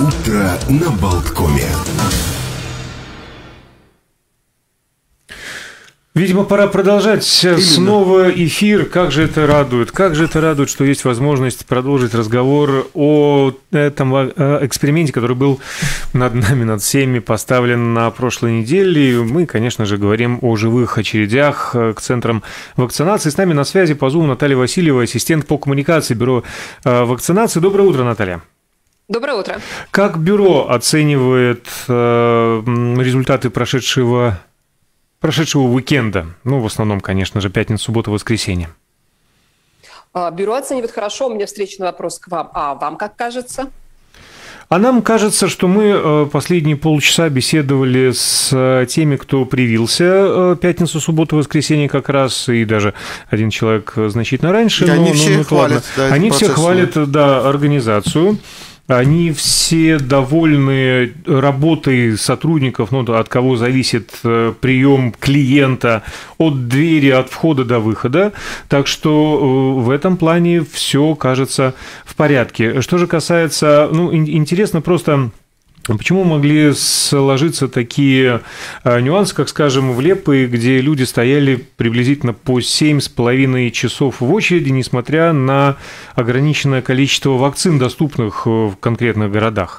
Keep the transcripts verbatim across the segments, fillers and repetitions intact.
Утро на Болткоме. Видимо, пора продолжать Именно. снова эфир. Как же это радует. Как же это радует, что есть возможность продолжить разговор о этом эксперименте, который был над нами, над всеми поставлен на прошлой неделе. Мы, конечно же, говорим о живых очередях к центрам вакцинации. С нами на связи по Zoom Наталья Васильева, ассистент по коммуникации Бюро вакцинации. Доброе утро, Наталья. Доброе утро. Как бюро оценивает результаты прошедшего прошедшего уикенда? Ну, в основном, конечно же, пятница, суббота, воскресенье. Бюро оценивает хорошо. У меня встречный вопрос к вам. А вам как кажется? А нам кажется, что мы последние полчаса беседовали с теми, кто привился пятницу, субботу, воскресенье как раз, и даже один человек значительно раньше. Да, но, они но, все ну, хвалят. Да, они все процесс, хвалят, да, организацию. Они все довольны работой сотрудников, ну, от кого зависит прием клиента, от двери, от входа до выхода. Так что в этом плане все кажется в порядке. Что же касается, ну, интересно просто... Почему могли сложиться такие нюансы, как, скажем, в Леппе, где люди стояли приблизительно по семь с половиной часов в очереди, несмотря на ограниченное количество вакцин, доступных в конкретных городах?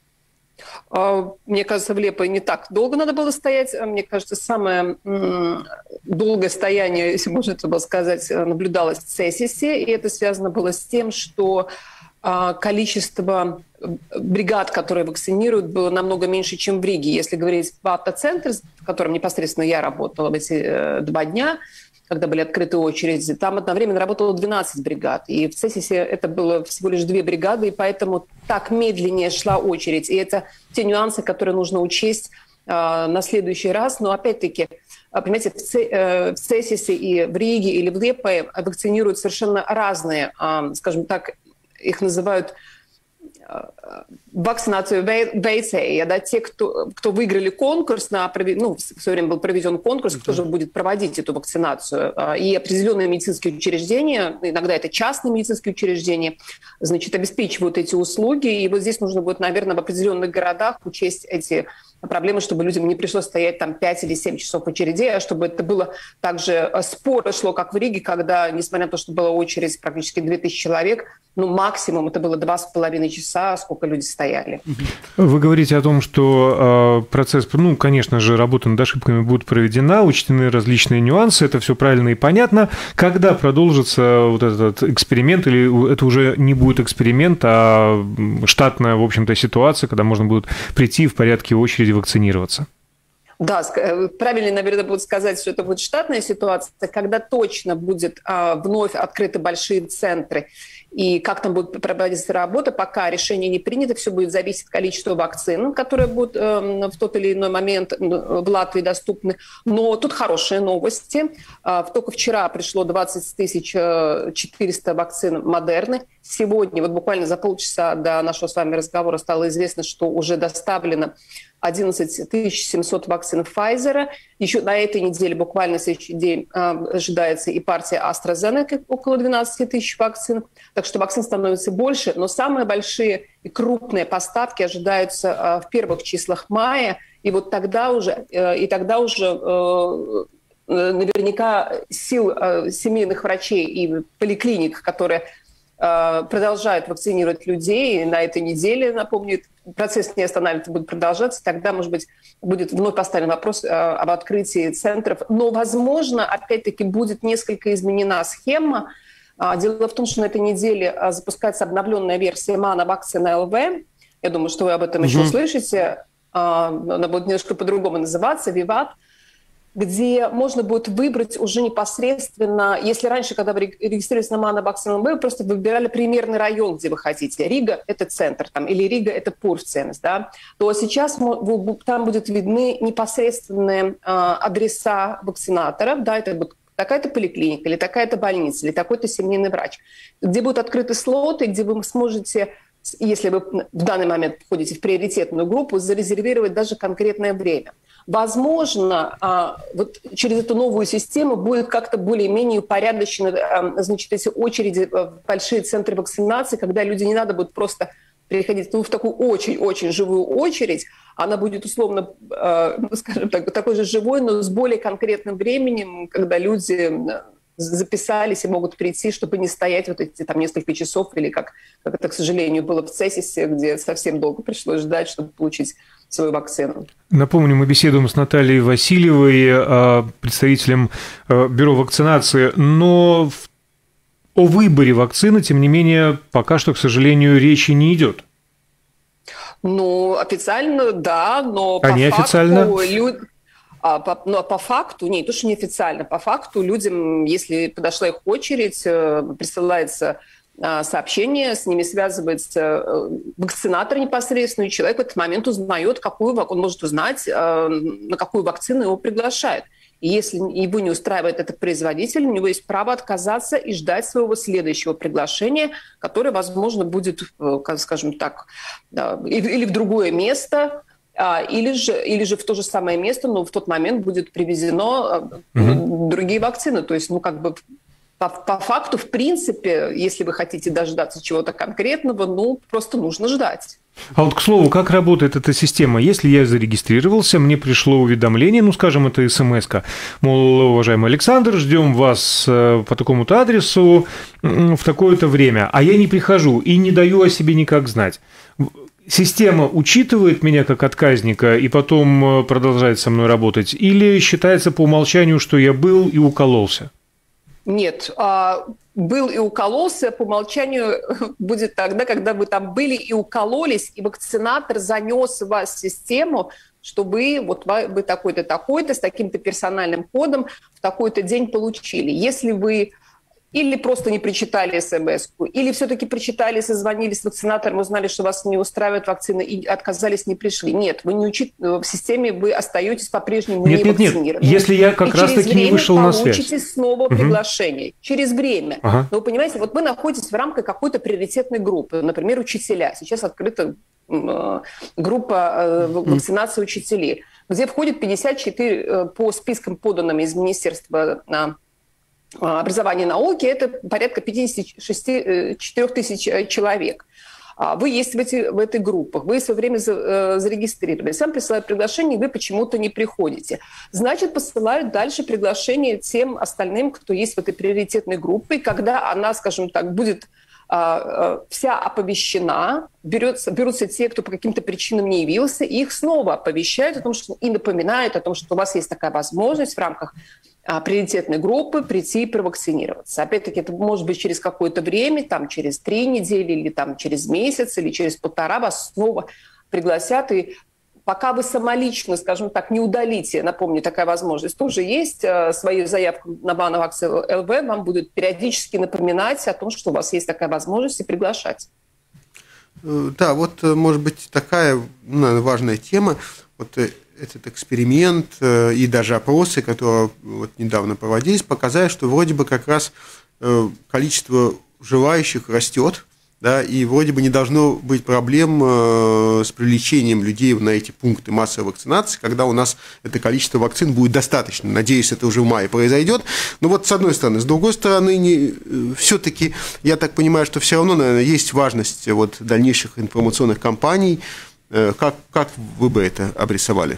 Мне кажется, в Леппе не так долго надо было стоять. Мне кажется, самое долгое стояние, если можно это было сказать, наблюдалось в Цесисе, и это связано было с тем, что количество бригад, которые вакцинируют, было намного меньше, чем в Риге. Если говорить по автоцентру, в котором непосредственно я работала в эти э, два дня, когда были открыты очереди, там одновременно работало двенадцать бригад. И в Цесисе это было всего лишь две бригады, и поэтому так медленнее шла очередь. И это те нюансы, которые нужно учесть э, на следующий раз. Но опять-таки, понимаете, в, Ц, э, в Цесисе и в Риге или в Леппе вакцинируют совершенно разные, э, скажем так, их называют вакцинацию вейцея, да, те, кто, кто выиграли конкурс, на, ну, в свое время был проведен конкурс, кто же будет проводить эту вакцинацию. И определенные медицинские учреждения, иногда это частные медицинские учреждения, значит, обеспечивают эти услуги. И вот здесь нужно будет, наверное, в определенных городах учесть эти проблемы, чтобы людям не пришлось стоять там пять или семь часов в очереди, а чтобы это было также споро шло, как в Риге, когда, несмотря на то, что была очередь практически две тысячи человек, ну, максимум это было два с половиной часа, сколько люди стояли. Вы говорите о том, что э, процесс, ну, конечно же, работа над ошибками будет проведена, учтены различные нюансы, это все правильно и понятно. Когда продолжится вот этот эксперимент, или это уже не будет эксперимент, а штатная, в общем-то, ситуация, когда можно будет прийти в порядке очереди вакцинироваться? Да, правильно, наверное, будет сказать, что это будет штатная ситуация, когда точно будет а, вновь открыты большие центры. И как там будет проводиться работа, пока решение не принято, все будет зависеть от количества вакцин, которые будут э, в тот или иной момент в Латвии доступны. Но тут хорошие новости. Э, только вчера пришло двадцать тысяч четыреста вакцин Модерны. Сегодня, вот буквально за полчаса до нашего с вами разговора стало известно, что уже доставлено одиннадцать тысяч семьсот вакцин Pfizer. Еще на этой неделе, буквально в следующий день, э, ожидается и партия AstraZeneca, около двенадцать тысяч вакцин. Так что вакцин становится больше, но самые большие и крупные поставки ожидаются э, в первых числах мая. И вот тогда уже, э, и тогда уже э, наверняка сил э, семейных врачей и поликлиник, которые э, продолжают вакцинировать людей, на этой неделе, напомню, процесс не останавливается, будет продолжаться, тогда, может быть, будет вновь поставлен вопрос э, об открытии центров. Но, возможно, опять-таки будет несколько изменена схема. Дело в том, что на этой неделе запускается обновленная версия Mana Vaccine эл ви. Я думаю, что вы об этом mm-hmm. еще услышите. Она будет немножко по-другому называться, Vivat, где можно будет выбрать уже непосредственно, если раньше, когда вы регистрировались на Mana Vaccine эл ви, вы просто выбирали примерный район, где вы хотите. Рига – это центр, там, или Рига – это Пурценс, да, то сейчас там будут видны непосредственные адреса вакцинаторов, да, это будет такая-то поликлиника, или такая-то больница, или такой-то семейный врач, где будут открыты слоты, где вы сможете, если вы в данный момент входите в приоритетную группу, зарезервировать даже конкретное время. Возможно, вот через эту новую систему будет как-то более-менее упорядочены, значит, эти очереди в большие центры вакцинации, когда люди не надо будет просто переходить ну, в такую очень-очень живую очередь, она будет условно, э, скажем так, такой же живой, но с более конкретным временем, когда люди записались и могут прийти, чтобы не стоять вот эти там несколько часов, или как, как это, к сожалению, было в Цесисе, где совсем долго пришлось ждать, чтобы получить свою вакцину. Напомню, мы беседуем с Натальей Васильевой, представителем Бюро вакцинации, но о выборе вакцины, тем не менее, пока что, к сожалению, речи не идет. Ну, официально, да, но а по неофициально? факту... Люд... А по, ну, а по факту, не, то, что неофициально, по факту людям, если подошла их очередь, присылается сообщение, с ними связывается вакцинатор непосредственно, и человек в этот момент узнает, какую, он может узнать, на какую вакцину его приглашают. И если его не устраивает этот производитель, у него есть право отказаться и ждать своего следующего приглашения, которое, возможно, будет, скажем так, или в другое место, или же, или же в то же самое место, но в тот момент будет привезено mm-hmm. другие вакцины. То есть, ну, как бы по, по факту, в принципе, если вы хотите дождаться чего-то конкретного, ну, просто нужно ждать. А вот, к слову, как работает эта система? Если я зарегистрировался, мне пришло уведомление, ну, скажем, это смс-ка, мол, уважаемый Александр, ждем вас по такому-то адресу в такое-то время, а я не прихожу и не даю о себе никак знать. Система учитывает меня как отказника и потом продолжает со мной работать? Или считается по умолчанию, что я был и укололся? Нет, был и укололся, по умолчанию будет тогда, когда вы там были и укололись, и вакцинатор занес вас в систему, что вы, вот вы такой-то, такой-то, с таким-то персональным кодом в такой-то день получили. Если вы или просто не прочитали смс-ку, или все-таки прочитали, созвонились с вакцинатором, узнали, что вас не устраивает вакцина, и отказались, не пришли. Нет, вы не учит... в системе вы остаетесь по-прежнему нет, не нет, вакцинированы. Нет, если я как раз-таки не вышел на связь. Через время получите снова угу. приглашение. Через время. Ага. Но вы понимаете, вот вы находитесь в рамках какой-то приоритетной группы, например, учителя. Сейчас открыта э, группа э, вакцинации учителей, где входит пятьдесят четыре э, по спискам, поданным из Министерства э, образования и науки, это порядка пятьдесят четыре тысячи человек. Вы есть в, эти, в этой группах, вы в свое время зарегистрировались, вам присылают приглашение, и вы почему-то не приходите. Значит, посылают дальше приглашение тем остальным, кто есть в этой приоритетной группе, и когда она, скажем так, будет вся оповещена, берется, берутся те, кто по каким-то причинам не явился, и их снова оповещают о том, что, и напоминают о том, что у вас есть такая возможность в рамках а, приоритетной группы прийти и провакцинироваться. Опять-таки, это может быть через какое-то время, там, через три недели, или там, через месяц, или через полтора вас снова пригласят, и пока вы самолично, скажем так, не удалите, напомню, такая возможность тоже есть, свою заявку на Вакцинация точка эл ви, вам будут периодически напоминать о том, что у вас есть такая возможность, и приглашать. Да, вот, может быть, такая, ну, наверное, важная тема, вот этот эксперимент и даже опросы, которые вот недавно проводились, показали, что вроде бы как раз количество желающих растет, да, и вроде бы не должно быть проблем э, с привлечением людей на эти пункты массовой вакцинации, когда у нас это количество вакцин будет достаточно. Надеюсь, это уже в мае произойдет. Но вот с одной стороны. С другой стороны, не, все-таки, я так понимаю, что все равно, наверное, есть важность вот, дальнейших информационных кампаний. Э, как, как вы бы это обрисовали?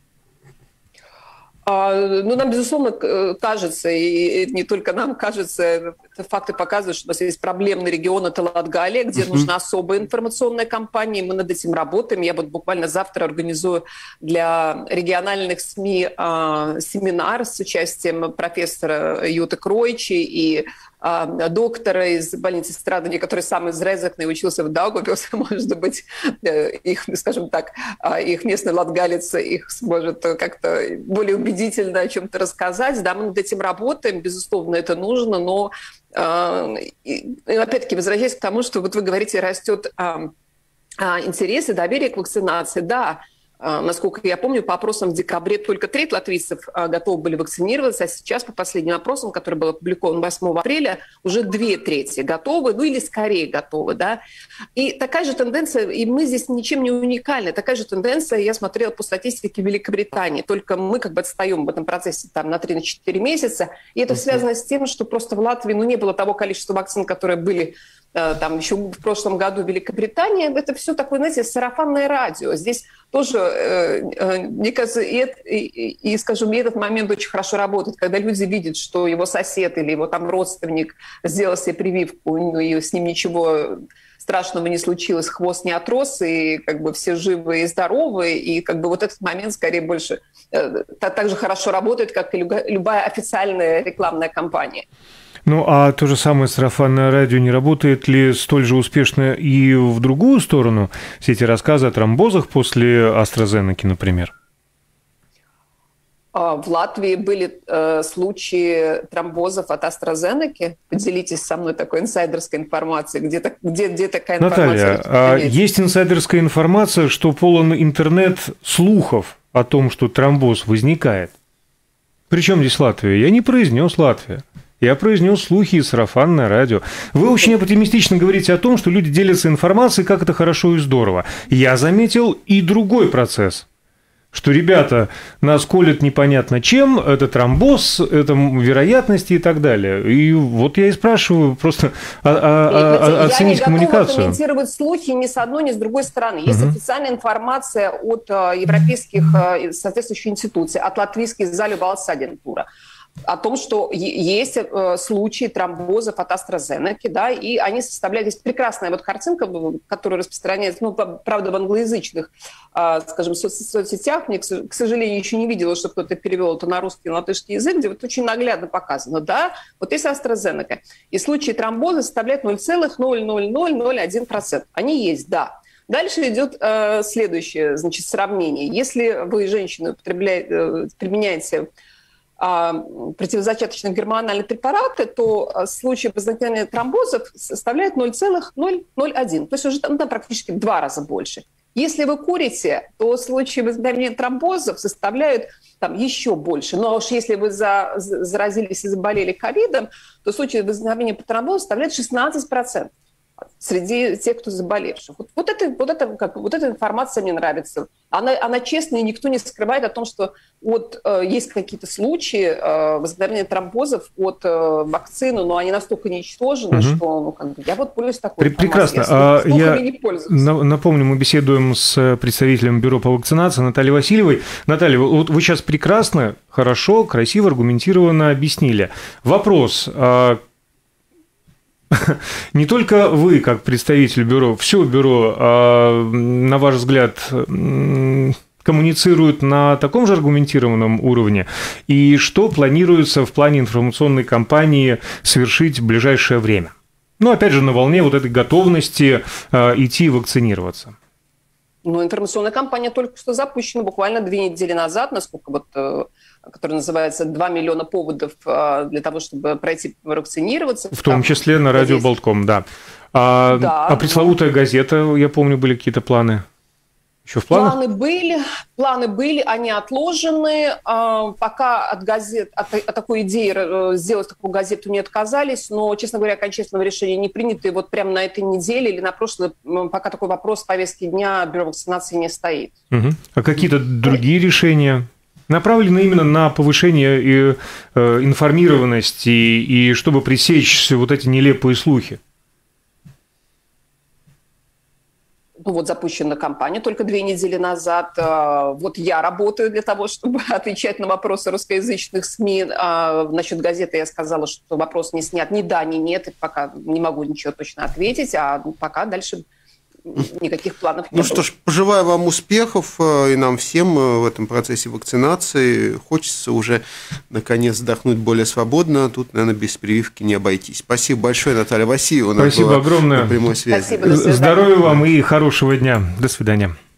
Ну, нам, безусловно, кажется, и не только нам кажется, факты показывают, что у нас есть проблемный регион, это Латгалия, где uh-huh. нужна особая информационная кампания, мы над этим работаем. Я вот буквально завтра организую для региональных СМИ а, семинар с участием профессора Юты Кройчи и а, доктора из больницы Страдания, который сам из Резекна и учился в Даугавпилсе, может быть, их, скажем так, их местный латгалец их сможет как-то более убедительно о чем-то рассказать. Да, мы над этим работаем, безусловно, это нужно, но и, опять-таки, возвращаясь к тому, что вот вы говорите, растет а, а, интерес и доверие к вакцинации. Да, а, насколько я помню, по опросам в декабре только треть латвийцев а, готовы были вакцинироваться, а сейчас по последним опросам, который был опубликован восьмого апреля, уже две трети готовы, ну или скорее готовы. Да? И такая же тенденция, и мы здесь ничем не уникальны, такая же тенденция, я смотрела по статистике Великобритании, только мы как бы отстаем в этом процессе там, на три-четыре месяца, и это связано с тем, что просто в Латвии ну, не было того количества вакцин, которые были там еще в прошлом году Великобритания, это все такое, знаете, сарафанное радио. Здесь тоже, мне кажется, и, и, и, скажем, и этот момент очень хорошо работает, когда люди видят, что его сосед или его там родственник сделал себе прививку, ну, и с ним ничего страшного не случилось, хвост не отрос, и как бы все живы и здоровы, и как бы вот этот момент скорее больше так же хорошо работает, как и любая официальная рекламная кампания. Ну, а то же самое сарафанное радио не работает ли столь же успешно и в другую сторону? Все эти рассказы о тромбозах после AstraZeneca, например. В Латвии были э, случаи тромбозов от AstraZeneca. Поделитесь со мной такой инсайдерской информацией. Где, где, где такая информация? Наталья, есть инсайдерская информация, что полон интернет слухов о том, что тромбоз возникает. Причем здесь Латвия? Я не произнес Латвия. Я произнес слухи и сарафанное радио. Вы очень оптимистично говорите о том, что люди делятся информацией, как это хорошо и здорово. Я заметил и другой процесс. Что, ребята, нас колят непонятно чем, это тромбоз, это вероятности и так далее. И вот я и спрашиваю, просто оценить коммуникацию. Я не готова комментировать слухи ни с одной, ни с другой стороны. Есть угу. официальная информация от европейских соответствующих институций, от латвийской Zaļo valsts aģentūra, о том, что есть э, случаи тромбозов от AstraZeneca, да, и они составляют... Здесь прекрасная вот картинка, которая распространяется, ну, правда, в англоязычных, э, скажем, со- соцсетях. Мне, к сожалению, еще не видела, что кто-то перевел это на русский и на латышский язык, где вот очень наглядно показано, да, вот есть AstraZeneca, и случаи тромбоза составляют ноль целых ноль ноль ноль ноль один процент. Они есть, да. Дальше идет э, следующее, значит, сравнение. Если вы, женщины, употребляете, э, применяете противозачаточные гормональные препараты, то случаи возникновения тромбозов составляют ноль целых ноль ноль один. То есть уже там, там практически в два раза больше. Если вы курите, то случаи возникновения тромбозов составляют там еще больше. Но уж если вы за, заразились и заболели ковидом, то случаи возникновения тромбозов составляют шестнадцать процентов среди тех, кто заболевших. Вот, вот, это, вот, это, как, вот эта информация мне нравится. Она, она честная, и никто не скрывает о том, что вот, э, есть какие-то случаи э, возникновения тромбозов от э, вакцины, но они настолько ничтожны, угу. что ну, как бы, я вот пользуюсь такой информацией. Прекрасно. А, я не напомню, мы беседуем с представителем Бюро по вакцинации Натальей Васильевой. Наталья, вот вы сейчас прекрасно, хорошо, красиво, аргументированно объяснили. Вопрос. Не только вы, как представитель бюро, все бюро, на ваш взгляд, коммуницирует на таком же аргументированном уровне? И что планируется в плане информационной кампании совершить в ближайшее время? Ну, опять же, на волне вот этой готовности идти вакцинироваться. Ну, информационная кампания только что запущена буквально две недели назад, насколько вот, которая называется «два миллиона поводов для того, чтобы пройти вакцинироваться». В том числе на радио Болтком, да. А, да. А пресловутая газета, я помню, были какие-то планы? Еще в планах? Планы были, планы были, они отложены. Пока от газет, от, от такой идеи сделать такую газету не отказались, но, честно говоря, окончательного решения не принято. И вот прямо на этой неделе или на прошлой, пока такой вопрос в повестке дня Бюро вакцинации не стоит. Угу. А какие-то другие решения? Направлены именно на повышение и, э, информированности и чтобы пресечь вот эти нелепые слухи? Ну вот запущена кампания только две недели назад. Вот я работаю для того, чтобы отвечать на вопросы русскоязычных СМИ. Насчет газеты я сказала, что вопрос не снят ни да, ни нет. И пока не могу ничего точно ответить, а пока дальше никаких планов не Ну было. что ж, пожелаю вам успехов и нам всем в этом процессе вакцинации. Хочется уже, наконец, вздохнуть более свободно. Тут, наверное, без прививки не обойтись. Спасибо большое, Наталья Васильева. Спасибо огромное. На прямой связи. Спасибо, до свидания. Здоровья вам и хорошего дня. До свидания.